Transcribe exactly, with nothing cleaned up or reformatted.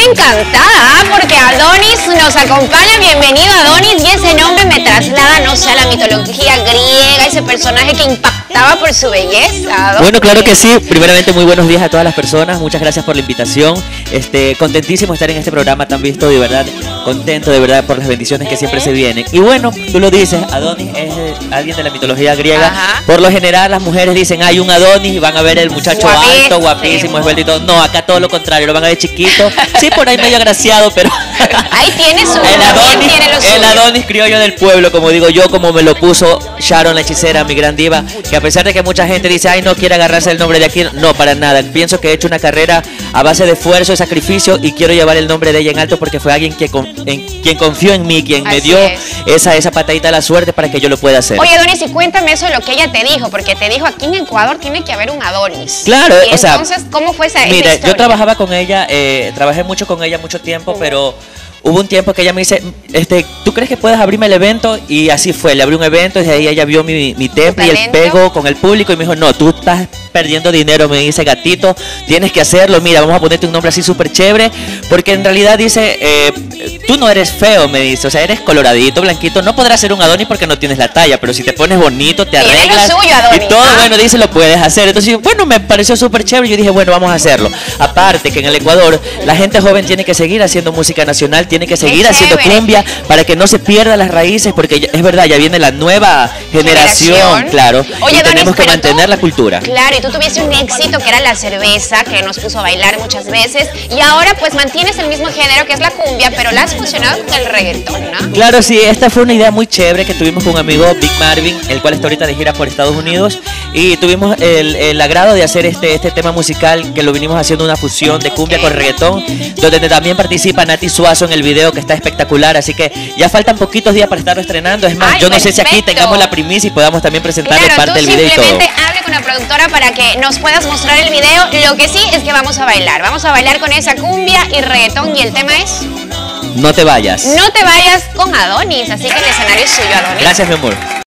encantada porque Adonis nos acompaña. Bienvenido, Adonis, y ese nombre me traslada, no sé, a la mitología griega, ese personaje que impactaba por su belleza. Adonis. Bueno, claro que sí. Primeramente, muy buenos días a todas las personas. Muchas gracias por la invitación. Este, contentísimo de estar en este programa tan visto, de verdad, contento de verdad por las bendiciones que siempre se vienen. Y bueno, tú lo dices, Adonis es eh, alguien de la mitología griega. Ajá. Por lo general, las mujeres dicen, hay un Adonis y van a ver el muchacho guapísimo, alto, guapísimo, esbelto y todo. No, acá todo lo contrario, lo van a ver chiquito. Sí, por ahí medio agraciado, pero... Ahí tiene su... El Adonis, tiene lo el Adonis criollo del pueblo, como digo yo, como me lo puso Sharon la hechicera, mi gran diva, que a pesar de que mucha gente dice, ay, no quiere agarrarse el nombre de aquí, no, para nada. Pienso que he hecho una carrera a base de esfuerzo y sacrificio y quiero llevar el nombre de ella en alto porque fue alguien que con, en, quien confió en mí, quien Así me dio esa, esa patadita de la suerte para que yo lo pueda hacer. Oye, Adonis, y cuéntame eso de lo que ella te dijo, porque te dijo, aquí en Ecuador tiene que haber un Adonis. Claro, y o sea... entonces, ¿cómo fue esa, mira, esa historia? Yo trabajaba con ella, eh, trabajé mucho con ella mucho tiempo, uh-huh. pero... Hubo un tiempo que ella me dice, este, ¿tú crees que puedes abrirme el evento? Y así fue, le abrí un evento y desde ahí ella vio mi, mi temple y el pego con el público y me dijo, no, tú estás perdiendo dinero, me dice, gatito, tienes que hacerlo, mira, vamos a ponerte un nombre así súper chévere, porque en realidad dice, eh, tú no eres feo, me dice, o sea, eres coloradito, blanquito, no podrás ser un Adonis porque no tienes la talla, pero si te pones bonito, te arreglas suyo, Adonis, y todo, ¿ah? Bueno, dice, lo puedes hacer. Entonces, bueno, me pareció súper chévere, yo dije, bueno, vamos a hacerlo. Aparte que en el Ecuador, la gente joven tiene que seguir haciendo música nacional, tiene que seguir haciendo cumbia para que no se pierdan las raíces, porque ya, es verdad, ya viene la nueva generación, generación. claro, Oye, y Adonis, tenemos que mantener tú, la cultura. Claro, y tú tuviste un éxito que era la cerveza, que nos puso a bailar muchas veces, y ahora pues mantienes el mismo género que es la cumbia, pero la has fusionado con el reggaetón, ¿no? Claro, sí, esta fue una idea muy chévere que tuvimos con un amigo, Big Marvin, el cual está ahorita de gira por Estados Unidos, y tuvimos el, el agrado de hacer este, este tema musical, que lo vinimos haciendo una fusión de cumbia okay. con reggaetón, donde también participa Nati Suazo en el video, que está espectacular, así que ya faltan poquitos días para estarlo estrenando. Es más, Ay, yo no perfecto. sé si aquí tengamos la primicia y podamos también presentar claro, parte del video y todo. Simplemente hable con la productora para que nos puedas mostrar el video. Lo que sí es que vamos a bailar. Vamos a bailar con esa cumbia y reggaetón, y el tema es... No te vayas. No te vayas con Adonis, así que el escenario es suyo, Adonis. Gracias, mi amor.